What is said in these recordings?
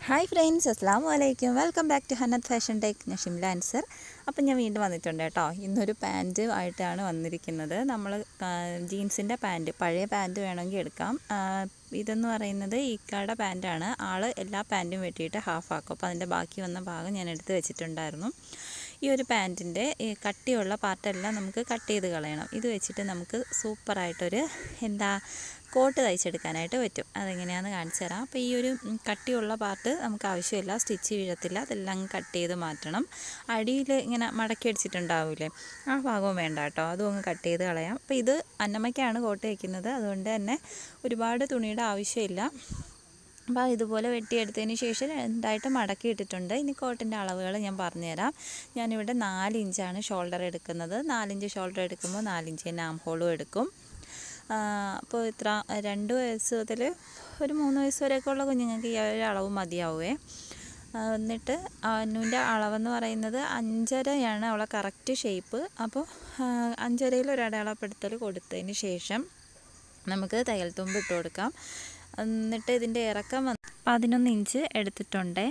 Hi friends, അസ്സലാമു അലൈക്കും. Welcome back to hannathfashiontech. ഞാൻ ഷിംല ആൻസർ. അപ്പം ഞാൻ വീണ്ടും വന്നിട്ടുണ്ട് കേട്ടോ. ഇന്നൊരു പാൻറ്റ് ആയിട്ടാണ് വന്നിരിക്കുന്നത്. നമ്മൾ ജീൻസിൻ്റെ പാൻറ്റ്, പഴയ പാൻറ്റ് വേണമെങ്കിൽ എടുക്കാം. ഇതെന്ന് പറയുന്നത് ഇക്കാടെ പാൻറ്റാണ്. ആൾ എല്ലാ പാൻറ്റും വെട്ടിയിട്ട് ഹാഫ് ആക്കും. അപ്പോൾ അതിൻ്റെ ബാക്കി വന്ന ഭാഗം ഞാൻ എടുത്ത് വെച്ചിട്ടുണ്ടായിരുന്നു. ഈ ഒരു പാൻറ്റിൻ്റെ കട്ടിയുള്ള പാർട്ടെല്ലാം നമുക്ക് കട്ട് ചെയ്ത് കളയണം. ഇത് വെച്ചിട്ട് നമുക്ക് സൂപ്പറായിട്ടൊരു കോട്ട് തയ്ച്ചെടുക്കാനായിട്ട് പറ്റും. അതെങ്ങനെയാണെന്ന് കാണിച്ചു തരാം. അപ്പോൾ ഈ ഒരു കട്ടിയുള്ള പാർട്ട് നമുക്ക് ആവശ്യമില്ല, സ്റ്റിച്ച് വീഴത്തില്ല. അതെല്ലാം കട്ട് ചെയ്ത് മാറ്റണം. അടിയിൽ ഇങ്ങനെ മടക്കി അടിച്ചിട്ടുണ്ടാവില്ലേ, ആ ഭാഗവും വേണ്ട കേട്ടോ, അതും അങ്ങ് കട്ട് ചെയ്ത് കളയാം. അപ്പോൾ ഇത് അന്നമ്മയ്ക്കാണ് കോട്ട് വയ്ക്കുന്നത്, അതുകൊണ്ട് തന്നെ ഒരുപാട് തുണിയുടെ ആവശ്യമില്ല. അപ്പോൾ ഇതുപോലെ വെട്ടിയെടുത്തതിന് ശേഷം രണ്ടായിട്ട് മടക്കി ഇട്ടിട്ടുണ്ട്. ഇനി കോട്ടിൻ്റെ അളവുകൾ ഞാൻ പറഞ്ഞുതരാം. ഞാനിവിടെ 4 ഇഞ്ചാണ് ഷോൾഡർ എടുക്കുന്നത്. 4 ഇഞ്ച് ഷോൾഡർ എടുക്കുമ്പോൾ 4 ഇഞ്ച് തന്നെ ആം ഹോളും എടുക്കും. അപ്പോൾ ഇത്ര 2 വയസ്സ് മുതൽ ഒരു 3 വയസ്സ് വരെയൊക്കെ ഉള്ള കുഞ്ഞുങ്ങൾക്ക് ഈ ഒരു അളവ് മതിയാവുമേ. എന്നിട്ട് അന്നുവിൻ്റെ അളവെന്ന് പറയുന്നത് 5.5 അവളെ കറക്റ്റ് ഷേപ്പ്. അപ്പോൾ 5.5 ഒരു അടയാളപ്പെടുത്തൽ കൊടുത്തതിന് ശേഷം നമുക്ക് തയ്യൽ തുമ്പ് ഇട്ട് കൊടുക്കാം. എന്നിട്ട് ഇതിൻ്റെ ഇറക്കം 11 ഇഞ്ച് എടുത്തിട്ടുണ്ട്.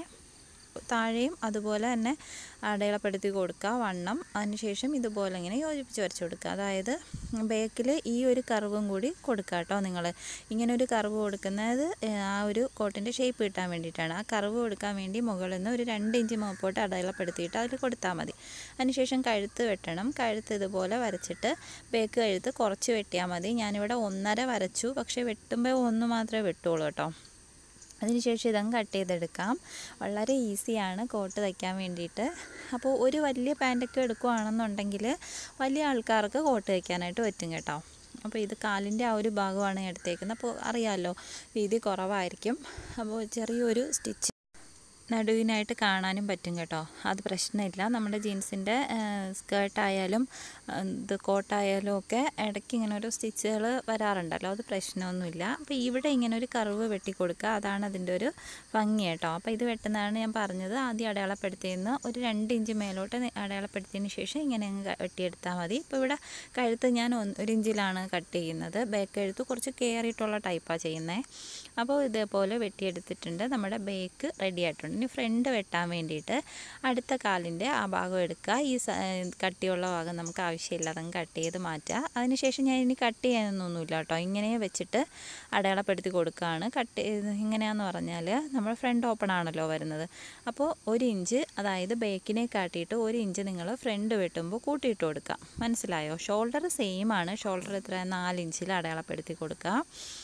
താഴെയും അതുപോലെ തന്നെ അടയാളപ്പെടുത്തി കൊടുക്കുക വണ്ണം. അതിനുശേഷം ഇതുപോലെ ഇങ്ങനെ യോജിപ്പിച്ച് വരച്ച് കൊടുക്കുക. അതായത് ബേക്കിൽ ഈ ഒരു കർവും കൂടി കൊടുക്കുക കേട്ടോ. നിങ്ങൾ ഇങ്ങനെ ഒരു കർവ് കൊടുക്കുന്നത് ആ ഒരു കോട്ടിൻ്റെ ഷേപ്പ് കിട്ടാൻ വേണ്ടിയിട്ടാണ്. ആ കർവ് കൊടുക്കാൻ വേണ്ടി മുകളിൽ നിന്ന് ഒരു 2 ഇഞ്ച് മുമ്പോട്ട് അടയാളപ്പെടുത്തിയിട്ട് അതിൽ കൊടുത്താൽ മതി. അതിനുശേഷം കഴുത്ത് വെട്ടണം. കഴുത്ത് ഇതുപോലെ വരച്ചിട്ട് ബേക്ക് കഴുത്ത് കുറച്ച് വെട്ടിയാൽ മതി. ഞാനിവിടെ 1.5 വരച്ചു, പക്ഷേ വെട്ടുമ്പോൾ 1 മാത്രമേ വെട്ടുള്ളൂ കേട്ടോ. അതിനുശേഷം ഇതങ്ങ് കട്ട് ചെയ്തെടുക്കാം. വളരെ ഈസിയാണ് കോട്ട് തയ്ക്കാൻ വേണ്ടിയിട്ട്. അപ്പോൾ ഒരു വലിയ പാൻറ്റൊക്കെ എടുക്കുകയാണെന്നുണ്ടെങ്കിൽ വലിയ ആൾക്കാർക്ക് കോട്ട് തയ്ക്കാനായിട്ട് പറ്റും കേട്ടോ. അപ്പോൾ ഇത് കാലിൻ്റെ ആ ഒരു ഭാഗമാണ് എടുത്തേക്കുന്നത്. അപ്പോൾ അറിയാമല്ലോ, വീതി കുറവായിരിക്കും. അപ്പോൾ ചെറിയൊരു സ്റ്റിച്ച് നടുവിനായിട്ട് കാണാനും പറ്റും കേട്ടോ. അത് പ്രശ്നമില്ല. നമ്മുടെ ജീൻസിൻ്റെ സ്കേർട്ടായാലും ഇത് കോട്ടായാലും ഒക്കെ ഇടയ്ക്ക് ഇങ്ങനെ ഒരു സ്റ്റിച്ചുകൾ വരാറുണ്ടല്ലോ, അത് പ്രശ്നമൊന്നുമില്ല. അപ്പോൾ ഇവിടെ ഇങ്ങനെ ഒരു കർവ് വെട്ടിക്കൊടുക്കുക, അതാണ് അതിൻ്റെ ഒരു ഭംഗി കേട്ടോ. അപ്പോൾ ഇത് വെട്ടുന്നതാണ് ഞാൻ പറഞ്ഞത്. ആദ്യം അടയാളപ്പെടുത്തിയെന്ന് ഒരു 2 ഇഞ്ച് മേലോട്ട് അടയാളപ്പെടുത്തിയതിന് ശേഷം ഇങ്ങനെ അങ്ങ് വെട്ടിയെടുത്താൽ മതി. ഇപ്പോൾ ഇവിടെ കഴുത്ത് ഞാൻ 1 ഇഞ്ചിലാണ് കട്ട് ചെയ്യുന്നത്. ബാക്ക് കഴുത്ത് കുറച്ച് കയറിയിട്ടുള്ള ടൈപ്പാണ് ചെയ്യുന്നത്. അപ്പോൾ ഇതേപോലെ വെട്ടിയെടുത്തിട്ടുണ്ട്. നമ്മുടെ ബേക്ക് റെഡി ആയിട്ടുണ്ട്. ഇനി ഫ്രണ്ട് വെട്ടാൻ വേണ്ടിയിട്ട് അടുത്ത കാലിൻ്റെ ആ ഭാഗം എടുക്കുക. ഈ കട്ടിയുള്ള ഭാഗം നമുക്ക് ആവശ്യമില്ല, അതങ്ങ് കട്ട് ചെയ്ത് മാറ്റുക. അതിനുശേഷം ഞാൻ ഇനി കട്ട് ചെയ്യാനൊന്നുമില്ല കേട്ടോ, ഇങ്ങനെ വെച്ചിട്ട് അടയാളപ്പെടുത്തി കൊടുക്കുകയാണ്. ഇങ്ങനെയാണെന്ന് പറഞ്ഞാൽ നമ്മൾ ഫ്രണ്ട് ഓപ്പൺ ആണല്ലോ വരുന്നത്. അപ്പോൾ 1 ഇഞ്ച്, അതായത് ബേക്കിനെ കാട്ടിയിട്ട് 1 ഇഞ്ച് നിങ്ങൾ ഫ്രണ്ട് വെട്ടുമ്പോൾ കൂട്ടിയിട്ട് കൊടുക്കുക. മനസ്സിലായോ? ഷോൾഡർ സെയിം ആണ്. ഷോൾഡർ എത്ര 4 ഇഞ്ചിൽ അടയാളപ്പെടുത്തി കൊടുക്കുക.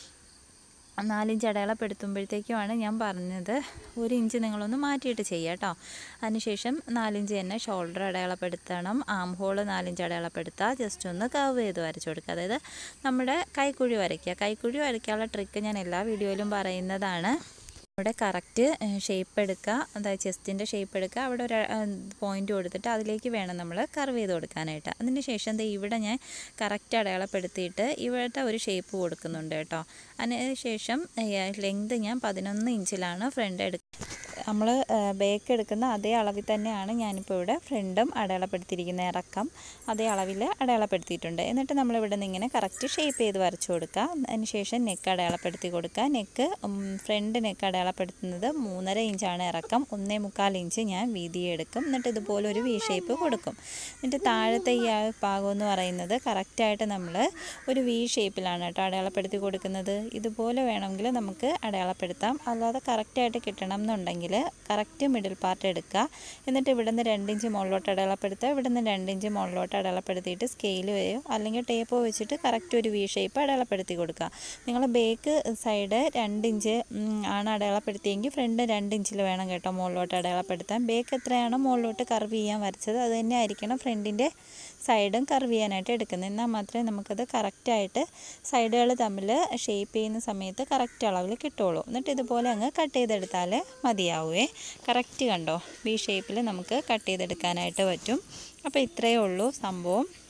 4 ഇഞ്ച് അടയാളപ്പെടുത്തുമ്പോഴത്തേക്കുമാണ് ഞാൻ പറഞ്ഞത് 1 ഇഞ്ച് നിങ്ങളൊന്ന് മാറ്റിയിട്ട് ചെയ്യുക കേട്ടോ. അതിനുശേഷം 4 ഇഞ്ച് തന്നെ ഷോൾഡർ അടയാളപ്പെടുത്തണം. ആം ഹോള് 4 ഇഞ്ച് അടയാളപ്പെടുത്തുക. ജസ്റ്റ് ഒന്ന് കർവ് ചെയ്ത് വരച്ചു കൊടുക്കുക. അതായത് നമ്മുടെ കൈക്കുഴി വരയ്ക്കുക. കൈക്കുഴി വരയ്ക്കാനുള്ള ട്രിക്ക് ഞാൻ എല്ലാ വീഡിയോയിലും പറയുന്നതാണ്. അവിടെ കറക്റ്റ് ഷേപ്പ് എടുക്കുക, അതായത് ചെസ്റ്റിൻ്റെ ഷേപ്പ് എടുക്കുക. അവിടെ ഒരു പോയിൻ്റ് കൊടുത്തിട്ട് അതിലേക്ക് വേണം നമ്മൾ കർവ് ചെയ്ത് കൊടുക്കാനായിട്ട്. അതിന് ശേഷം ഇവിടെ ഞാൻ കറക്റ്റ് അടയാളപ്പെടുത്തിയിട്ട് ഇവിടുത്തെ ഒരു ഷേപ്പ് കൊടുക്കുന്നുണ്ട് കേട്ടോ. അതിന് ശേഷം ലെങ്ത് ഞാൻ 11 ഇഞ്ചിലാണ് ഫ്രണ്ട് നമ്മൾ ബേക്ക് എടുക്കുന്ന അതേ അളവിൽ തന്നെയാണ് ഞാനിപ്പോൾ ഇവിടെ ഫ്രണ്ടും അടയാളപ്പെടുത്തിയിരിക്കുന്ന ഇറക്കം അതേ അളവിൽ അടയാളപ്പെടുത്തിയിട്ടുണ്ട്. എന്നിട്ട് നമ്മളിവിടെ നിന്ന് ഇങ്ങനെ കറക്റ്റ് ഷേപ്പ് ചെയ്ത് വരച്ചു കൊടുക്കുക. അതിന് ശേഷം നെക്ക് അടയാളപ്പെടുത്തി കൊടുക്കുക. നെക്ക് ഫ്രണ്ട് നെക്ക് അടയാളപ്പെടുത്തുന്നത് 3.5 ഇഞ്ചാണ് ഇറക്കം. 1.25 ഇഞ്ച് ഞാൻ വീതി എടുക്കും. എന്നിട്ട് ഇതുപോലെ ഒരു വി ഷേപ്പ് കൊടുക്കും. എന്നിട്ട് താഴത്തെ ഈ ഭാഗം എന്ന് പറയുന്നത് കറക്റ്റായിട്ട് നമ്മൾ ഒരു വി ഷേപ്പിലാണ് കേട്ടോ അടയാളപ്പെടുത്തി കൊടുക്കുന്നത്. ഇതുപോലെ വേണമെങ്കിൽ നമുക്ക് അടയാളപ്പെടുത്താം. അല്ലാതെ കറക്റ്റായിട്ട് കിട്ടണം എന്നുണ്ടെങ്കിൽ കറക്റ്റ് മിഡിൽ പാർട്ട് എടുക്കുക. എന്നിട്ട് ഇവിടെ നിന്ന് 2 ഇഞ്ച് മുകളിലോട്ട് അടയാളപ്പെടുത്തുക. ഇവിടെ നിന്ന് 2 ഇഞ്ച് മുകളിലോട്ട് അടയാളപ്പെടുത്തിയിട്ട് സ്കെയിൽ വരെയോ അല്ലെങ്കിൽ ടേപ്പോ വെച്ചിട്ട് കറക്റ്റ് ഒരു വി ഷേപ്പ് അടയാളപ്പെടുത്തി കൊടുക്കുക. നിങ്ങൾ ബേക്ക് സൈഡ് 2 ഇഞ്ച് ആണ് അടയാളപ്പെടുത്തിയെങ്കിൽ ഫ്രണ്ട് 2 ഇഞ്ചിൽ വേണം കേട്ടോ മുകളിലോട്ട് അടയാളപ്പെടുത്താൻ. ബേക്ക് എത്രയാണോ മുകളിലോട്ട് കർവ് ചെയ്യാൻ വരച്ചത് അത് തന്നെ ആയിരിക്കണം ഫ്രണ്ടിൻ്റെ സൈഡും കർവ് ചെയ്യാനായിട്ട് എടുക്കുന്നത്. എന്നാൽ മാത്രമേ നമുക്കത് കറക്റ്റായിട്ട് സൈഡുകൾ തമ്മിൽ ഷേപ്പ് ചെയ്യുന്ന സമയത്ത് കറക്റ്റ് അളവിൽ കിട്ടുള്ളൂ. എന്നിട്ട് ഇതുപോലെ അങ്ങ് കട്ട് ചെയ്തെടുത്താൽ മതിയാവുമേ. കറക്റ്റ് കണ്ടോ, വി ഷേപ്പിൽ നമുക്ക് കട്ട് ചെയ്തെടുക്കാനായിട്ട് പറ്റും. അപ്പോൾ ഇത്രയേ ഉള്ളൂ സംഭവം.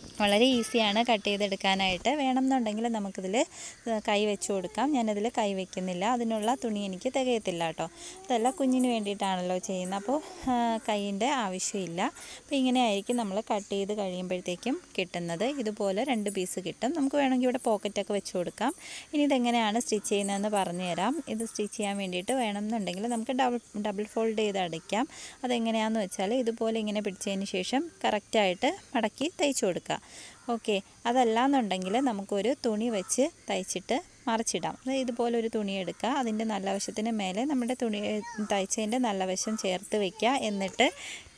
വളരെ ഈസിയാണ് കട്ട് ചെയ്തെടുക്കാനായിട്ട്. വേണമെന്നുണ്ടെങ്കിൽ നമുക്കിതിൽ കൈ വെച്ച് കൊടുക്കാം. ഞാനതിൽ കൈ വയ്ക്കുന്നില്ല, അതിനുള്ള തുണി എനിക്ക് തികയത്തില്ല കേട്ടോ. അതല്ല, കുഞ്ഞിന് വേണ്ടിയിട്ടാണല്ലോ ചെയ്യുന്നത്, അപ്പോൾ കൈയിൻ്റെ ആവശ്യമില്ല. അപ്പോൾ ഇങ്ങനെ ആയിരിക്കും നമ്മൾ കട്ട് ചെയ്ത് കഴിയുമ്പോഴത്തേക്കും കിട്ടുന്നത്. ഇതുപോലെ 2 പീസ് കിട്ടും. നമുക്ക് വേണമെങ്കിൽ ഇവിടെ പോക്കറ്റൊക്കെ വെച്ച് കൊടുക്കാം. ഇനി ഇതെങ്ങനെയാണ് സ്റ്റിച്ച് ചെയ്യുന്നതെന്ന് പറഞ്ഞു തരാം. ഇത് സ്റ്റിച്ച് ചെയ്യാൻ വേണ്ടിയിട്ട് വേണമെന്നുണ്ടെങ്കിൽ നമുക്ക് ഡബിൾ ഫോൾഡ് ചെയ്ത് അടിക്കാം. അതെങ്ങനെയാണെന്ന് വെച്ചാൽ ഇതുപോലെ ഇങ്ങനെ പിടിച്ചതിന് ശേഷം കറക്റ്റായിട്ട് മടക്കി തയ്ച്ചു കൊടുക്കുക. ഓക്കെ, അതല്ലാന്നുണ്ടെങ്കിൽ നമുക്കൊരു തുണി വെച്ച് തയ്ച്ചിട്ട് മറിച്ചിടാം. ഇതുപോലെ ഒരു തുണി എടുക്കുക, അതിൻ്റെ നല്ല വശത്തിന് മേലെ നമ്മുടെ തുണി തയ്ച്ചതിൻ്റെ നല്ല വശം ചേർത്ത് വയ്ക്കുക. എന്നിട്ട്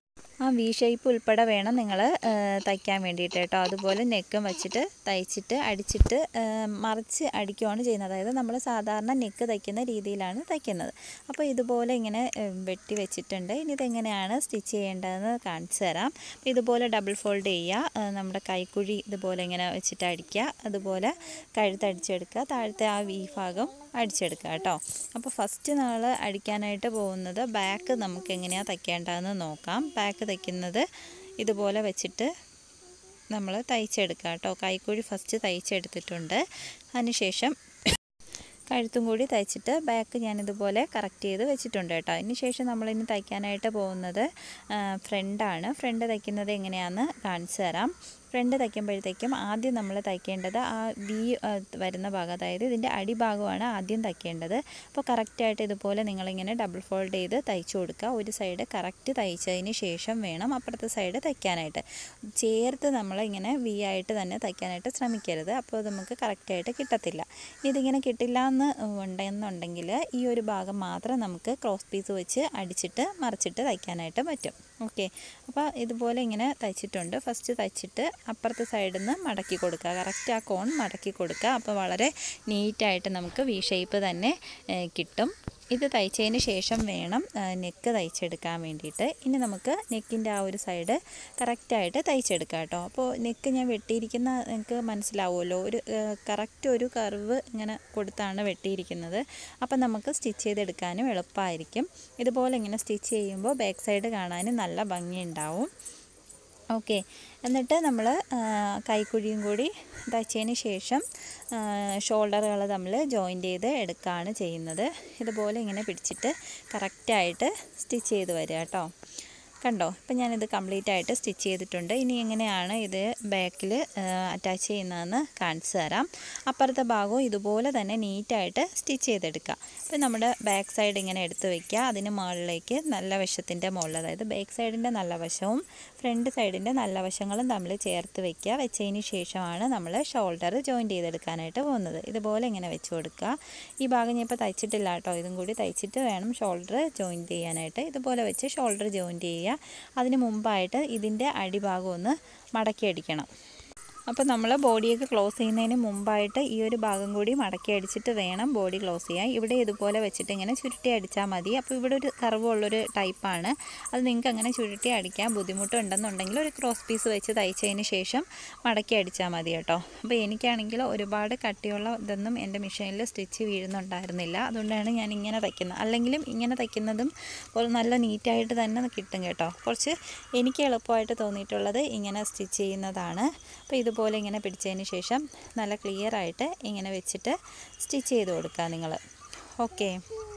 ആ വി ഷേപ്പ് ഉൾപ്പെടെ വേണം നിങ്ങൾ തയ്ക്കാൻ വേണ്ടിയിട്ട് കേട്ടോ. അതുപോലെ നെക്കും വെച്ചിട്ട് തയ്ച്ചിട്ട് അടിച്ചിട്ട് മറിച്ച് അടിക്കുകയാണ് ചെയ്യുന്നത്. അതായത് നമ്മൾ സാധാരണ നെക്ക് തയ്ക്കുന്ന രീതിയിലാണ് തയ്ക്കുന്നത്. അപ്പോൾ ഇതുപോലെ ഇങ്ങനെ വെട്ടി വെച്ചിട്ടുണ്ട്. ഇനി ഇതെങ്ങനെയാണ് സ്റ്റിച്ച് ചെയ്യേണ്ടതെന്ന് കാണിച്ചു തരാം. ഇതുപോലെ ഡബിൾ ഫോൾഡ് ചെയ്യുക, നമ്മുടെ കൈക്കുഴി ഇതുപോലെ ഇങ്ങനെ വെച്ചിട്ട് അടിക്കുക, അതുപോലെ കഴുത്തടിച്ചെടുക്കുക, താഴത്തെ ആ വി ഭാഗം അടിച്ചെടുക്കുക കേട്ടോ. അപ്പോൾ ഫസ്റ്റ് നമ്മൾ അടിക്കാനായിട്ട് പോകുന്നത് ബാക്ക് നമുക്ക് എങ്ങനെയാണ് തയ്ക്കേണ്ടതെന്ന് നോക്കാം. ബാക്ക് തയ്ക്കുന്നത് ഇതുപോലെ വെച്ചിട്ട് നമ്മൾ തയ്ച്ചെടുക്കുക കേട്ടോ. കൈക്കുഴി ഫസ്റ്റ് തയ്ച്ചെടുത്തിട്ടുണ്ട്. അതിനുശേഷം കഴുത്തും കൂടി തയ്ച്ചിട്ട് ബാക്ക് ഞാനിതുപോലെ കറക്റ്റ് ചെയ്ത് വെച്ചിട്ടുണ്ട് കേട്ടോ. അതിന് ശേഷം നമ്മളിനി തയ്ക്കാനായിട്ട് പോകുന്നത് ഫ്രണ്ടാണ്. ഫ്രണ്ട് തയ്ക്കുന്നത് എങ്ങനെയാണെന്ന് കാണിച്ചു തരാം. ഫ്രണ്ട് തയ്ക്കുമ്പോഴത്തേക്കും ആദ്യം നമ്മൾ തയ്ക്കേണ്ടത് ആ വി വരുന്ന ഭാഗം, അതായത് ഇതിൻ്റെ അടിഭാഗമാണ് ആദ്യം തയ്ക്കേണ്ടത്. അപ്പോൾ കറക്റ്റായിട്ട് ഇതുപോലെ നിങ്ങളിങ്ങനെ ഡബിൾ ഫോൾഡ് ചെയ്ത് തയ്ച്ചു കൊടുക്കുക. ഒരു സൈഡ് കറക്റ്റ് തയ്ച്ചതിന് ശേഷം വേണം അപ്പുറത്തെ സൈഡ് തയ്ക്കാനായിട്ട്. ചേർത്ത് നമ്മളിങ്ങനെ വി ആയിട്ട് തന്നെ തയ്ക്കാനായിട്ട് ശ്രമിക്കരുത്, അപ്പോൾ നമുക്ക് കറക്റ്റായിട്ട് കിട്ടത്തില്ല. ഇതിങ്ങനെ കിട്ടില്ല എന്ന് ഉണ്ടെന്നുണ്ടെങ്കിൽ ഈ ഒരു ഭാഗം മാത്രം നമുക്ക് ക്രോസ് പീസ് വെച്ച് അടിച്ചിട്ട് മറിച്ചിട്ട് തയ്ക്കാനായിട്ട് പറ്റും. ഓക്കെ, അപ്പോൾ ഇതുപോലെ ഇങ്ങനെ തയ്ച്ചിട്ടുണ്ട്. ഫസ്റ്റ് തയ്ച്ചിട്ട് അപ്പുറത്തെ സൈഡിൽ നിന്ന് മടക്കി കൊടുക്കുക, കറക്റ്റ് ആ കോൺ മടക്കി കൊടുക്കുക. അപ്പോൾ വളരെ നീറ്റായിട്ട് നമുക്ക് വി ഷേപ്പ് തന്നെ കിട്ടും. ഇത് തയ്ച്ചതിന് ശേഷം വേണം നെക്ക് തയ്ച്ചെടുക്കാൻ വേണ്ടിയിട്ട്. ഇനി നമുക്ക് നെക്കിൻ്റെ ആ ഒരു സൈഡ് കറക്റ്റായിട്ട് തയ്ച്ചെടുക്കാം കേട്ടോ. അപ്പോൾ നെക്ക് ഞാൻ വെട്ടിയിരിക്കുന്ന നിങ്ങൾക്ക് മനസ്സിലാവുമല്ലോ, ഒരു കറക്റ്റ് ഒരു കർവ് ഇങ്ങനെ കൊടുത്താണ് വെട്ടിയിരിക്കുന്നത്. അപ്പം നമുക്ക് സ്റ്റിച്ച് ചെയ്തെടുക്കാനും എളുപ്പമായിരിക്കും. ഇതുപോലെ ഇങ്ങനെ സ്റ്റിച്ച് ചെയ്യുമ്പോൾ ബാക്ക് സൈഡ് കാണാനും നല്ല ഭംഗിയുണ്ടാവും. ഓക്കെ, എന്നിട്ട് നമ്മൾ കൈക്കുഴിയും കൂടി തയ്ച്ചതിന് ശേഷം ഷോൾഡറുകൾ നമ്മൾ ജോയിൻ്റ് ചെയ്ത് എടുക്കുകയാണ് ചെയ്യുന്നത്. ഇതുപോലെ ഇങ്ങനെ പിടിച്ചിട്ട് കറക്റ്റായിട്ട് സ്റ്റിച്ച് ചെയ്ത് വരിക കേട്ടോ. കണ്ടോ, ഇപ്പം ഞാനിത് കംപ്ലീറ്റ് ആയിട്ട് സ്റ്റിച്ച് ചെയ്തിട്ടുണ്ട്. ഇനി എങ്ങനെയാണ് ഇത് ബാക്കിൽ അറ്റാച്ച് ചെയ്യുന്നതെന്ന് കാണിച്ചു തരാം. അപ്പുറത്തെ ഭാഗവും ഇതുപോലെ തന്നെ നീറ്റായിട്ട് സ്റ്റിച്ച് ചെയ്തെടുക്കുക. ഇപ്പം നമ്മുടെ ബാക്ക് സൈഡ് ഇങ്ങനെ എടുത്ത് വയ്ക്കുക. അതിന് മുകളിലേക്ക് നല്ല വശത്തിൻ്റെ മുകളിൽ, അതായത് ബാക്ക് സൈഡിൻ്റെ നല്ല വശവും ഫ്രണ്ട് സൈഡിൻ്റെ നല്ല വശങ്ങളും തമ്മിൽ ചേർത്ത് വയ്ക്കുക. വെച്ചതിന് ശേഷമാണ് നമ്മൾ ഷോൾഡർ ജോയിൻ്റ് ചെയ്തെടുക്കാനായിട്ട് പോകുന്നത്. ഇതുപോലെ ഇങ്ങനെ വെച്ച് കൊടുക്കുക. ഈ ഭാഗം ഞാൻ ഇപ്പോൾ തയ്ച്ചിട്ടില്ല കേട്ടോ, ഇതും കൂടി തയ്ച്ചിട്ട് വേണം ഷോൾഡർ ജോയിൻ്റ് ചെയ്യാനായിട്ട്. ഇതുപോലെ വെച്ച് ഷോൾഡർ ജോയിൻ്റ് ചെയ്യുക. അതിന് മുമ്പായിട്ട് ഇതിൻ്റെ അടിഭാഗം ഒന്ന് മടക്കി അടിക്കണം. അപ്പോൾ നമ്മൾ ബോഡിയൊക്കെ ക്ലോസ് ചെയ്യുന്നതിന് മുമ്പായിട്ട് ഈ ഒരു ഭാഗം കൂടി മടക്കി അടിച്ചിട്ട് വേണം ബോഡി ക്ലോസ് ചെയ്യാൻ. ഇവിടെ ഇതുപോലെ വെച്ചിട്ട് ഇങ്ങനെ ചുരുട്ടി അടിച്ചാൽ മതി. അപ്പോൾ ഇവിടെ ഒരു കർവുള്ളൊരു ടൈപ്പാണ്, അത് നിങ്ങൾക്ക് അങ്ങനെ ചുരുട്ടി അടിക്കാൻ ബുദ്ധിമുട്ടുണ്ടെന്നുണ്ടെങ്കിൽ ഒരു ക്രോസ് പീസ് വെച്ച് തയ്ച്ചതിന് ശേഷം മടക്കി അടിച്ചാൽ മതി കേട്ടോ. അപ്പോൾ എനിക്കാണെങ്കിൽ ഒരുപാട് കട്ടിയുള്ള ഇതൊന്നും എൻ്റെ മെഷീനിൽ സ്റ്റിച്ച് വീഴുന്നുണ്ടായിരുന്നില്ല, അതുകൊണ്ടാണ് ഞാൻ ഇങ്ങനെ തയ്ക്കുന്നത്. അല്ലെങ്കിലും ഇങ്ങനെ തയ്ക്കുന്നതും നല്ല നീറ്റായിട്ട് തന്നെ കിട്ടും കേട്ടോ. കുറച്ച് എനിക്ക് എളുപ്പമായിട്ട് തോന്നിയിട്ടുള്ളത് ഇങ്ങനെ സ്റ്റിച്ച് ചെയ്യുന്നതാണ്. അപ്പോൾ ഇതുപോലെ ഇങ്ങനെ പിടിച്ചതിന് ശേഷം നല്ല ക്ലിയർ ആയിട്ട് ഇങ്ങനെ വെച്ചിട്ട് സ്റ്റിച്ച് ചെയ്ത് കൊടുക്കുക നിങ്ങൾ. ഓക്കെ,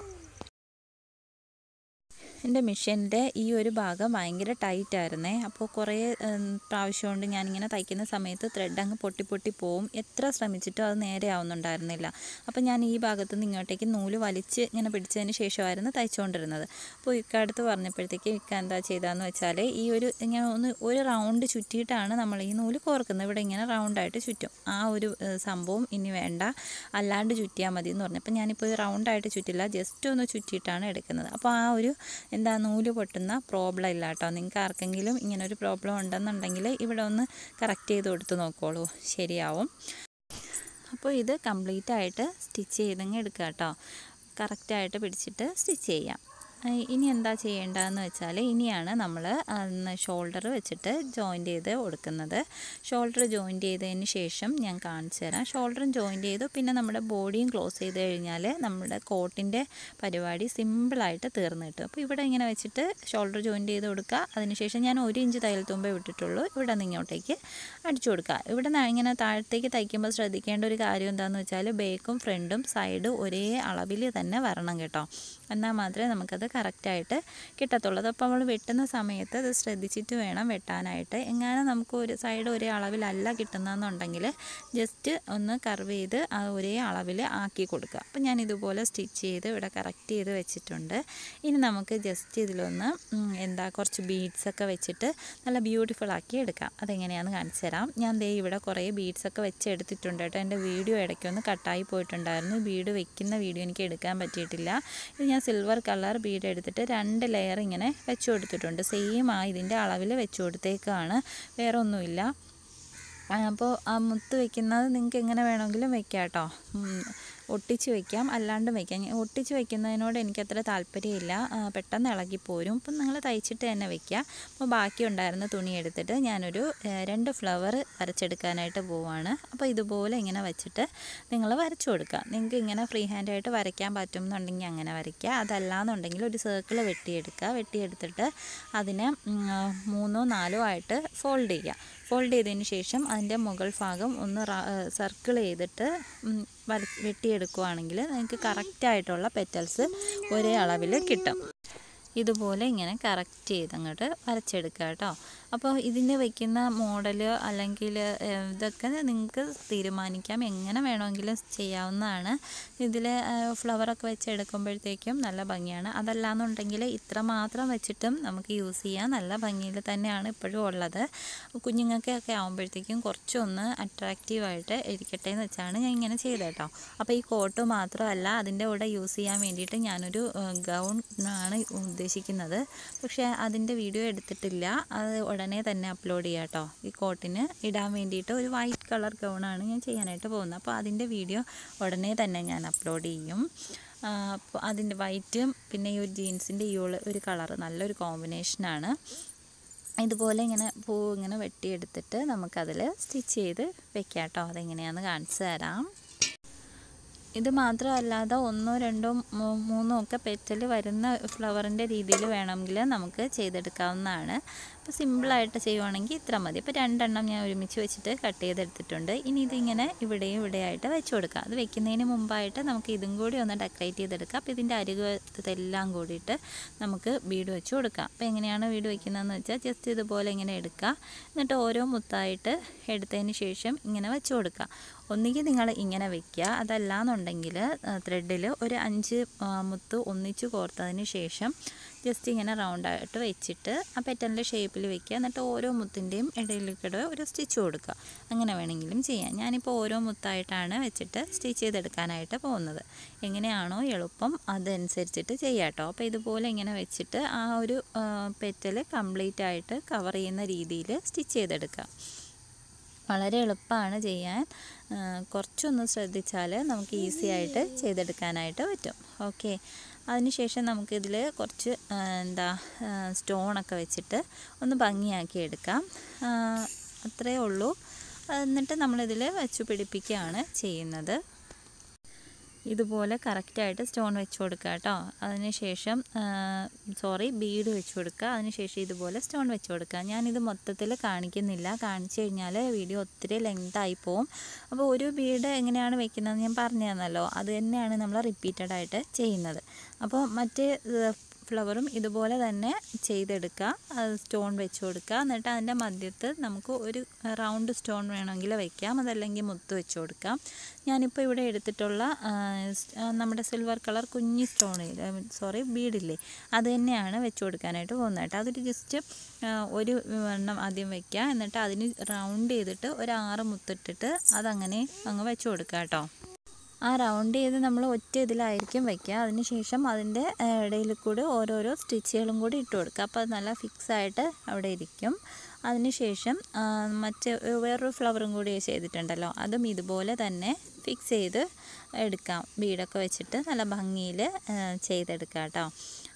എൻ്റെ മെഷീൻ്റെ ഈ ഒരു ഭാഗം ഭയങ്കര ടൈറ്റായിരുന്നേ. അപ്പോൾ കുറേ പ്രാവശ്യം കൊണ്ട് ഞാനിങ്ങനെ തയ്ക്കുന്ന സമയത്ത് ത്രെഡ് അങ്ങ് പൊട്ടി പോവും. എത്ര ശ്രമിച്ചിട്ടും അത് നേരെ ആവുന്നുണ്ടായിരുന്നില്ല. അപ്പോൾ ഞാൻ ഈ ഭാഗത്തു നിന്ന് ഇങ്ങോട്ടേക്ക് നൂല് വലിച്ച് ഇങ്ങനെ പിടിച്ചതിന് ശേഷമായിരുന്നു തയ്ച്ചുകൊണ്ടിരുന്നത്. അപ്പോൾ ഇക്കടുത്ത് പറഞ്ഞപ്പോഴത്തേക്ക് ഇക്ക എന്താ ചെയ്തതെന്ന് വെച്ചാൽ ഈ ഇങ്ങനെ ഒരു റൗണ്ട് ചുറ്റിയിട്ടാണ് നമ്മൾ ഈ നൂല് കോർക്കുന്നത്. ഇവിടെ ഇങ്ങനെ റൗണ്ടായിട്ട് ചുറ്റും. ആ ഒരു സംഭവം ഇനി വേണ്ട, അല്ലാണ്ട് ചുറ്റിയാൽ മതി എന്ന് പറഞ്ഞു. അപ്പോൾ ഞാനിപ്പോൾ റൗണ്ടായിട്ട് ചുറ്റില്ല, ജസ്റ്റ് ഒന്ന് ചുറ്റിയിട്ടാണ് എടുക്കുന്നത്. അപ്പോൾ ആ ഒരു നൂല് പൊട്ടുന്ന പ്രോബ്ലം ഇല്ല കേട്ടോ. നിങ്ങൾക്ക് ആർക്കെങ്കിലും ഇങ്ങനൊരു പ്രോബ്ലം ഉണ്ടെന്നുണ്ടെങ്കിൽ ഇവിടെ ഒന്ന് കറക്റ്റ് ചെയ്ത് കൊടുത്ത് നോക്കോളൂ, ശരിയാവും. അപ്പോൾ ഇത് കംപ്ലീറ്റ് ആയിട്ട് സ്റ്റിച്ച് ചെയ്തങ്ങ് എടുക്കുക കേട്ടോ. കറക്റ്റായിട്ട് പിടിച്ചിട്ട് സ്റ്റിച്ച് ചെയ്യാം. ഇനി എന്താ ചെയ്യേണ്ടതെന്ന് വെച്ചാൽ ഇനിയാണ് നമ്മൾ ഷോൾഡർ വെച്ചിട്ട് ജോയിൻ്റ് ചെയ്ത് കൊടുക്കുന്നത്. ഷോൾഡർ ജോയിൻ്റ് ചെയ്തതിന് ശേഷം ഞാൻ കാണിച്ചു തരാം. ഷോൾഡറും ജോയിൻ്റ് ചെയ്തു, പിന്നെ നമ്മുടെ ബോഡിയും ക്ലോസ് ചെയ്ത് കഴിഞ്ഞാൽ നമ്മുടെ കോട്ടിൻ്റെ പരിപാടി സിമ്പിളായിട്ട് തീർന്നു കിട്ടും. അപ്പോൾ ഇവിടെ ഇങ്ങനെ വെച്ചിട്ട് ഷോൾഡർ ജോയിൻ്റ് ചെയ്ത് കൊടുക്കുക. അതിനുശേഷം ഞാൻ 1 ഇഞ്ച് തയ്യൽ തുമ്പേ വിട്ടിട്ടുള്ളൂ. ഇവിടെ നിന്ന് ഇങ്ങോട്ടേക്ക് അടിച്ചു കൊടുക്കുക. ഇവിടെ ഇങ്ങനെ താഴത്തേക്ക് തയ്ക്കുമ്പോൾ ശ്രദ്ധിക്കേണ്ട ഒരു കാര്യം എന്താണെന്ന് വെച്ചാൽ ബേക്കും ഫ്രണ്ടും സൈഡ് ഒരേ അളവിൽ തന്നെ വരണം കേട്ടോ. എന്നാൽ മാത്രമേ നമുക്കത് കറക്റ്റായിട്ട് കിട്ടത്തുള്ളൂ. അപ്പോൾ നമ്മൾ വെട്ടുന്ന സമയത്ത് അത് ശ്രദ്ധിച്ചിട്ട് വേണം വെട്ടാനായിട്ട്. എങ്ങനെ നമുക്ക് ഒരു സൈഡ് ഒരേ അളവിലല്ല കിട്ടുന്നതെന്നുണ്ടെങ്കിൽ ജസ്റ്റ് ഒന്ന് കർവ് ചെയ്ത് ആ ഒരേ അളവിൽ ആക്കി കൊടുക്കുക. അപ്പോൾ ഞാൻ ഇതുപോലെ സ്റ്റിച്ച് ചെയ്ത് ഇവിടെ കറക്റ്റ് ചെയ്ത് വെച്ചിട്ടുണ്ട്. ഇനി നമുക്ക് ജസ്റ്റ് ഇതിലൊന്ന് കുറച്ച് ബീഡ്സൊക്കെ വെച്ചിട്ട് നല്ല ബ്യൂട്ടിഫുൾ ആക്കി എടുക്കാം. അതെങ്ങനെയാണെന്ന് കാണിച്ചു തരാം. ഞാൻ ദേ ഇവിടെ കുറേ ബീഡ്സൊക്കെ വെച്ച് എടുത്തിട്ടുണ്ട് കേട്ടോ. എൻ്റെ വീഡിയോ ഇടയ്ക്കൊന്ന് കട്ടായി പോയിട്ടുണ്ടായിരുന്നു. ബീഡ് വെക്കുന്ന വീഡിയോ എനിക്ക് എടുക്കാൻ പറ്റിയിട്ടില്ല. ഇത് ഞാൻ സിൽവർ കളർ ബീഡ് എടുത്തിട്ട് 2 ലെയർ ഇങ്ങനെ വെച്ച് കൊടുത്തിട്ടുണ്ട്. സെയിം ഇതിൻ്റെ അളവിൽ വെച്ച് കൊടുത്തേക്കാണ്, വേറെ ഒന്നുമില്ല. അപ്പോൾ ആ മുത്ത് വെക്കുന്നത് നിങ്ങൾക്ക് എങ്ങനെ വേണമെങ്കിലും വെക്കാം കേട്ടോ. ഒട്ടിച്ച് വയ്ക്കാം, അല്ലാണ്ടും വയ്ക്കാം. ഒട്ടിച്ച് വയ്ക്കുന്നതിനോട് എനിക്കത്ര താല്പര്യമില്ല, പെട്ടെന്ന് ഇളകിപ്പോരും. അപ്പം നിങ്ങൾ തയ്ച്ചിട്ട് തന്നെ വയ്ക്കുക. അപ്പോൾ ബാക്കി ഉണ്ടായിരുന്ന തുണി എടുത്തിട്ട് ഞാനൊരു 2 ഫ്ലവർ വരച്ചെടുക്കാനായിട്ട് പോവുകയാണ്. അപ്പോൾ ഇതുപോലെ ഇങ്ങനെ വെച്ചിട്ട് നിങ്ങൾ വരച്ചു കൊടുക്കുക. നിങ്ങൾക്ക് ഇങ്ങനെ ഫ്രീ ഹാൻഡായിട്ട് വരയ്ക്കാൻ പറ്റുമെന്നുണ്ടെങ്കിൽ അങ്ങനെ വരയ്ക്കുക. അതല്ലാന്നുണ്ടെങ്കിൽ ഒരു സർക്കിൾ വെട്ടിയെടുക്കുക. വെട്ടിയെടുത്തിട്ട് അതിനെ 3ഓ 4ഓ ആയിട്ട് ഫോൾഡ് ചെയ്യുക. ഫോൾഡ് ചെയ്തതിന് ശേഷം അതിൻ്റെ മുകൾ ഭാഗം ഒന്ന് സർക്കിൾ ചെയ്തിട്ട് വെട്ടിയെടുക്കുകയാണെങ്കിൽ നിങ്ങൾക്ക് കറക്റ്റായിട്ടുള്ള പെറ്റൽസ് ഒരേ അളവിൽ കിട്ടും. ഇതുപോലെ ഇങ്ങനെ കറക്റ്റ് ചെയ്ത് അങ്ങോട്ട് വരച്ചെടുക്കുക കേട്ടോ. അപ്പോൾ ഇതിന് വയ്ക്കുന്ന മോഡൽ അല്ലെങ്കിൽ ഇതൊക്കെ നിങ്ങൾക്ക് തീരുമാനിക്കാം, എങ്ങനെ വേണമെങ്കിലും ചെയ്യാവുന്നതാണ്. ഇതിൽ ഫ്ലവറൊക്കെ വെച്ചെടുക്കുമ്പോഴത്തേക്കും നല്ല ഭംഗിയാണ്. അതല്ലാന്നുണ്ടെങ്കിൽ ഇത്ര മാത്രം വെച്ചിട്ടും നമുക്ക് യൂസ് ചെയ്യാൻ നല്ല ഭംഗിയിൽ തന്നെയാണ് ഇപ്പോഴും ഉള്ളത്. കുഞ്ഞുങ്ങൾക്കൊക്കെ ആകുമ്പോഴത്തേക്കും കുറച്ചൊന്ന് അട്രാക്റ്റീവായിട്ട് ഇരിക്കട്ടെ എന്ന് വെച്ചാണ് ഞാൻ ഇങ്ങനെ ചെയ്തത് കേട്ടോ. അപ്പോൾ ഈ കോട്ട് മാത്രമല്ല, അതിൻ്റെ കൂടെ യൂസ് ചെയ്യാൻ വേണ്ടിയിട്ട് ഞാനൊരു ഗൗൺ ആണ് ഉദ്ദേശിക്കുന്നത്. പക്ഷേ അതിൻ്റെ വീഡിയോ എടുത്തിട്ടില്ല, അത് ഉടനെ തന്നെ അപ്ലോഡ് ചെയ്യാം കേട്ടോ. ഈ കോട്ടിന് ഇടാൻ വേണ്ടിയിട്ട് ഒരു വൈറ്റ് കളർ ഗൗണാണ് ഞാൻ ചെയ്യാനായിട്ട് പോകുന്നത്. അപ്പോൾ അതിൻ്റെ വീഡിയോ ഉടനെ തന്നെ ഞാൻ അപ്ലോഡ് ചെയ്യും. അപ്പോൾ അതിൻ്റെ വൈറ്റും പിന്നെ ഈ ഒരു ജീൻസിൻ്റെ ഈ ഒരു കളറ് നല്ലൊരു കോമ്പിനേഷനാണ്. ഇതുപോലെ ഇങ്ങനെ ഇങ്ങനെ വെട്ടിയെടുത്തിട്ട് നമുക്കതിൽ സ്റ്റിച്ച് ചെയ്ത് വെക്കാം കേട്ടോ. അതെങ്ങനെയാണെന്ന് കാണിച്ചു തരാം. ഇത് മാത്രമല്ലാതെ 1, 2, 3 ഒക്കെ പെറ്റൽ വരുന്ന ഫ്ലവറിൻ്റെ രീതിയിൽ വേണമെങ്കിൽ നമുക്ക് ചെയ്തെടുക്കാവുന്നതാണ്. അപ്പോൾ സിമ്പിളായിട്ട് ചെയ്യുവാണെങ്കിൽ ഇത്ര മതി. അപ്പോൾ 2 എണ്ണം ഞാൻ ഒരുമിച്ച് വെച്ചിട്ട് കട്ട് ചെയ്തെടുത്തിട്ടുണ്ട്. ഇനി ഇതിങ്ങനെ ഇവിടെയും ഇവിടെയായിട്ട് വെച്ച് കൊടുക്കാം. അത് വെക്കുന്നതിന് മുമ്പായിട്ട് നമുക്ക് ഇതും കൂടി ഒന്ന് ഡെക്കറേറ്റ് ചെയ്തെടുക്കാം. അപ്പോൾ ഇതിൻ്റെ അരികത്തെല്ലാം കൂടിയിട്ട് നമുക്ക് ബീഡ് വെച്ച് കൊടുക്കാം. അപ്പോൾ എങ്ങനെയാണ് ബീഡ് വയ്ക്കുന്നതെന്ന് വെച്ചാൽ ജസ്റ്റ് ഇതുപോലെ ഇങ്ങനെ എടുക്കുക. എന്നിട്ട് ഓരോ മുത്തായിട്ട് എടുത്തതിന് ശേഷം ഇങ്ങനെ വെച്ച് കൊടുക്കുക. ഒന്നുകിൽ നിങ്ങൾ ഇങ്ങനെ വെക്കുക, അതല്ലാന്നുണ്ടെങ്കിൽ ത്രെഡിൽ ഒരു 5 മുത്ത് ഒന്നിച്ച് കോർത്തതിന് ശേഷം ജസ്റ്റ് ഇങ്ങനെ റൗണ്ടായിട്ട് വെച്ചിട്ട് ആ പെറ്റലിൻ്റെ ഷേപ്പിൽ വെക്കുക. എന്നിട്ട് ഓരോ മുത്തിൻ്റെയും ഇടയിലേക്കിടെ ഒരു സ്റ്റിച്ച് കൊടുക്കുക. അങ്ങനെ വേണമെങ്കിലും ചെയ്യാം. ഞാനിപ്പോൾ ഓരോ മുത്തായിട്ടാണ് വെച്ചിട്ട് സ്റ്റിച്ച് ചെയ്തെടുക്കാനായിട്ട് പോകുന്നത്. എങ്ങനെയാണോ എളുപ്പം അതനുസരിച്ചിട്ട് ചെയ്യാം കേട്ടോ. അപ്പോൾ ഇതുപോലെ ഇങ്ങനെ വെച്ചിട്ട് ആ ഒരു പെറ്റൽ കംപ്ലീറ്റ് ആയിട്ട് കവർ ചെയ്യുന്ന രീതിയിൽ സ്റ്റിച്ച് ചെയ്തെടുക്കുക. വളരെ എളുപ്പമാണ് ചെയ്യാൻ. കുറച്ചൊന്ന് ശ്രദ്ധിച്ചാൽ നമുക്ക് ഈസി ആയിട്ട് ചെയ്തെടുക്കാനായിട്ട് പറ്റും. ഓക്കെ, അതിനുശേഷം നമുക്കിതിൽ കുറച്ച് സ്റ്റോണൊക്കെ വെച്ചിട്ട് ഒന്ന് ഭംഗിയാക്കി എടുക്കാം. അത്രയേ ഉള്ളൂ. എന്നിട്ട് നമ്മളിതിൽ വെച്ച് പിടിപ്പിക്കുകയാണ് ചെയ്യുന്നത്. ഇതുപോലെ കറക്റ്റായിട്ട് സ്റ്റോൺ വെച്ച് കൊടുക്കുക കേട്ടോ. അതിനുശേഷം ബീഡ് വെച്ച് കൊടുക്കുക. അതിനുശേഷം ഇതുപോലെ സ്റ്റോൺ വെച്ച് കൊടുക്കുക. ഞാനിത് മൊത്തത്തിൽ കാണിക്കുന്നില്ല, കാണിച്ചു കഴിഞ്ഞാൽ വീഡിയോ ഒത്തിരി ലെങ്തായി പോവും. അപ്പോൾ ഒരു ബീഡ് എങ്ങനെയാണ് വെക്കുന്നതെന്ന് ഞാൻ പറഞ്ഞു തന്നല്ലോ, അത് തന്നെയാണ് നമ്മൾ റിപ്പീറ്റഡായിട്ട് ചെയ്യുന്നത്. അപ്പോൾ മറ്റേ ഫ്ലവറും ഇതുപോലെ തന്നെ ചെയ്തെടുക്കുക. സ്റ്റോൺ വെച്ച് കൊടുക്കുക. എന്നിട്ട് അതിൻ്റെ മധ്യത്ത് നമുക്ക് ഒരു റൗണ്ട് സ്റ്റോൺ വേണമെങ്കിൽ വയ്ക്കാം, അതല്ലെങ്കിൽ മുത്ത് വെച്ച് കൊടുക്കാം. ഞാനിപ്പോൾ ഇവിടെ എടുത്തിട്ടുള്ള നമ്മുടെ സിൽവർ കളർ കുഞ്ഞി ബീഡില്ലേ, അത് തന്നെയാണ് വെച്ച് കൊടുക്കാനായിട്ട് പോകുന്നത് കേട്ടോ. അതൊരു ജസ്റ്റ് ഒരു എണ്ണം ആദ്യം വയ്ക്കുക. എന്നിട്ട് അതിന് റൗണ്ട് ചെയ്തിട്ട് ഒരു 6 മുത്തിട്ടിട്ട് അതങ്ങനെ അങ്ങ് വെച്ച് കൊടുക്കുക കേട്ടോ. ആ റൗണ്ട് ചെയ്ത് നമ്മൾ ഒറ്റ ഇതിലായിരിക്കും വയ്ക്കുക. അതിനുശേഷം അതിൻ്റെ ഇടയിൽ കൂടി ഓരോരോ സ്റ്റിച്ചുകളും കൂടി ഇട്ട് കൊടുക്കുക. അപ്പോൾ അത് നല്ല ഫിക്സായിട്ട് അവിടെ ഇരിക്കും. അതിനുശേഷം വേറൊരു ഫ്ലവറും കൂടി ചെയ്തിട്ടുണ്ടല്ലോ, അതും ഇതുപോലെ തന്നെ ഫിക്സ് ചെയ്ത് എടുക്കാം. ബീഡൊക്കെ വെച്ചിട്ട് നല്ല ഭംഗിയിൽ ചെയ്തെടുക്കാം കേട്ടോ.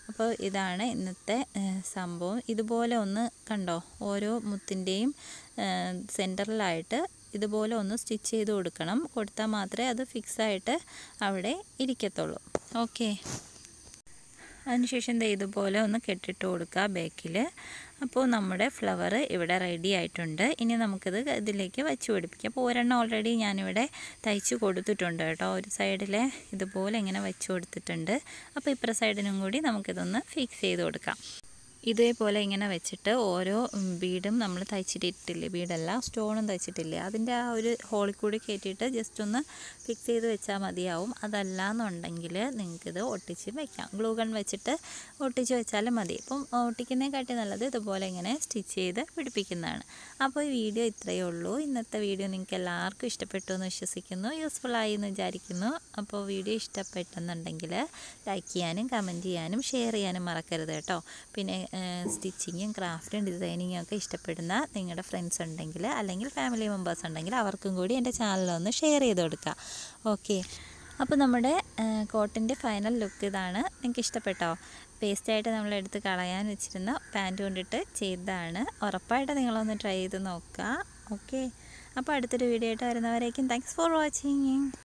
അപ്പോൾ ഇതാണ് ഇന്നത്തെ സംഭവം. ഇതുപോലെ ഒന്ന് കണ്ടോ, ഓരോ മുത്തിൻ്റെയും സെൻറ്ററിലായിട്ട് ഇതുപോലെ ഒന്ന് സ്റ്റിച്ച് ചെയ്ത് കൊടുത്താൽ മാത്രമേ അത് ഫിക്സായിട്ട് അവിടെ ഇരിക്കത്തുള്ളൂ. ഓക്കെ, അതിനുശേഷം ഇതുപോലെ ഒന്ന് കെട്ടിട്ട് കൊടുക്കുക ബാക്കിൽ. അപ്പോൾ നമ്മുടെ ഫ്ലവർ ഇവിടെ റെഡി ആയിട്ടുണ്ട്. ഇനി നമുക്കിത് ഇതിലേക്ക് വെച്ച് പിടിപ്പിക്കാം. അപ്പോൾ ഒരെണ്ണം ഓൾറെഡി ഞാനിവിടെ തയ്ച്ച് കൊടുത്തിട്ടുണ്ട് കേട്ടോ. ഒരു സൈഡിൽ ഇതുപോലെ ഇങ്ങനെ വെച്ച് കൊടുത്തിട്ടുണ്ട്. അപ്പോൾ ഇപ്പുറ സൈഡിനും കൂടി നമുക്കിതൊന്ന് ഫിക്സ് ചെയ്ത് കൊടുക്കാം. ഇതേപോലെ ഇങ്ങനെ വെച്ചിട്ട് ഓരോ ബീഡും നമ്മൾ തയ്ച്ചിട്ടില്ലേ, ബീഡല്ല സ്റ്റോണും തയ്ച്ചിട്ടില്ലേ, അതിൻ്റെ ആ ഒരു ഹോളിൽ കൂടി കയറ്റിയിട്ട് ജസ്റ്റ് ഒന്ന് ഫിക്സ് ചെയ്ത് വെച്ചാൽ മതിയാവും. അതല്ല എന്നുണ്ടെങ്കിൽ നിങ്ങൾക്കിത് ഒട്ടിച്ച് വയ്ക്കാം. ഗ്ലൂ ഗൺ വെച്ചിട്ട് ഒട്ടിച്ച് വെച്ചാലും മതി. ഇപ്പം ഒട്ടിക്കുന്നതിനെക്കാട്ടി നല്ലത് ഇതുപോലെ ഇങ്ങനെ സ്റ്റിച്ച് ചെയ്ത് പിടിപ്പിക്കുന്നതാണ്. അപ്പോൾ ഈ വീഡിയോ ഇത്രയേ ഉള്ളൂ. ഇന്നത്തെ വീഡിയോ നിങ്ങൾക്ക് എല്ലാവർക്കും ഇഷ്ടപ്പെട്ടു എന്ന് വിശ്വസിക്കുന്നു, യൂസ്ഫുള്ളായി എന്ന് വിചാരിക്കുന്നു. അപ്പോൾ വീഡിയോ ഇഷ്ടപ്പെട്ടെന്നുണ്ടെങ്കിൽ ലൈക്ക് ചെയ്യാനും കമൻറ്റ് ചെയ്യാനും ഷെയർ ചെയ്യാനും മറക്കരുത് കേട്ടോ. പിന്നെ സ്റ്റിച്ചിങ്ങും ക്രാഫ്റ്റും ഡിസൈനിങ്ങും ഒക്കെ ഇഷ്ടപ്പെടുന്ന നിങ്ങളുടെ ഫ്രണ്ട്സ് ഉണ്ടെങ്കിൽ അല്ലെങ്കിൽ ഫാമിലി മെമ്പേഴ്സ് ഉണ്ടെങ്കിൽ അവർക്കും കൂടി എൻ്റെ ചാനലൊന്ന് ഷെയർ ചെയ്ത് കൊടുക്കുക. ഓക്കെ, അപ്പോൾ നമ്മുടെ കോട്ടിൻ്റെ ഫൈനൽ ലുക്ക് ഇതാണ്. നിങ്ങൾക്ക് ഇഷ്ടപ്പെട്ടോ? പേസ്റ്റായിട്ട് നമ്മളെടുത്ത് കളയാൻ വെച്ചിരുന്ന പാൻറ്റ് കൊണ്ടിട്ട് ചെയ്തതാണ്. ഉറപ്പായിട്ട് നിങ്ങളൊന്ന് ട്രൈ ചെയ്ത് നോക്കുക. ഓക്കെ, അപ്പോൾ അടുത്തൊരു വീഡിയോ ആയിട്ട് വരുന്നവരേക്കും താങ്ക്സ് ഫോർ വാച്ചിങ്.